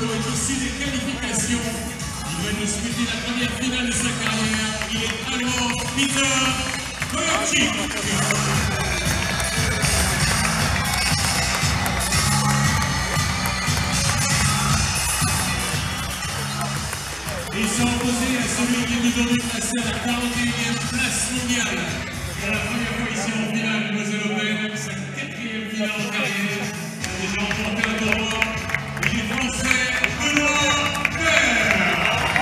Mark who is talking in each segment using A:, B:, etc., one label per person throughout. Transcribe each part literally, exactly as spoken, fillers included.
A: est aussi des qualifications. Il va nous disputer la première finale de sa carrière. Il est allemand Peter Koyachik. Ils sont opposés à celui qui nous donne placé à la quarante et unième place mondiale. Pour la première fois ici en finale, Moselle Open, sa quatrième finale en carrière. Il a déjà remporté un tournoi. Il est français, Benoît Paire.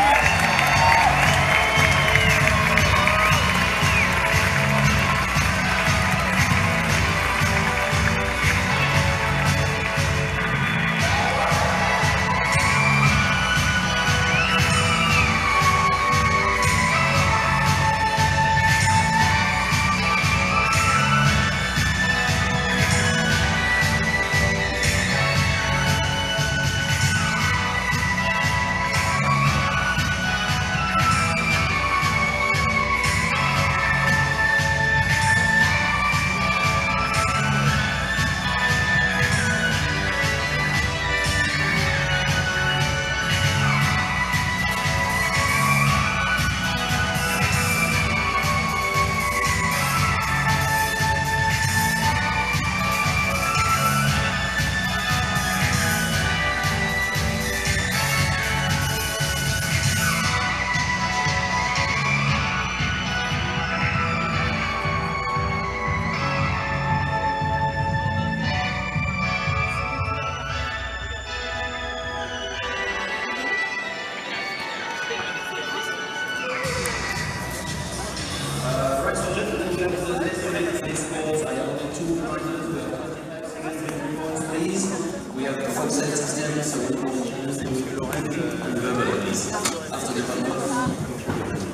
B: We have the full set system, so we can change the and verbal at least after the combo.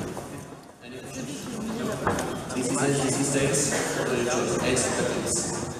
B: This is it, this is six, eight seconds.